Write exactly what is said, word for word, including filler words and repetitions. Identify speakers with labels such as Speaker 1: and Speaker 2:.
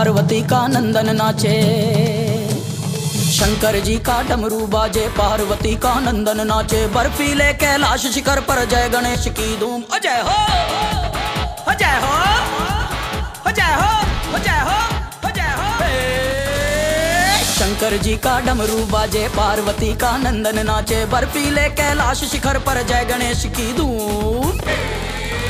Speaker 1: पार्वती का नंदन नाचे। शंकर जी का डमरू बाजे, पार्वती का नंदन नाचे। बर्फीले कैलाश शिखर पर जय गणेश की धूम। अजय हो, अजय हो, अजय हो, अजय हो, अजय हो। शंकर जी का डमरू बाजे, पार्वती का नंदन नाचे। बर्फीले कैलाश शिखर पर जय गणेश की धूम।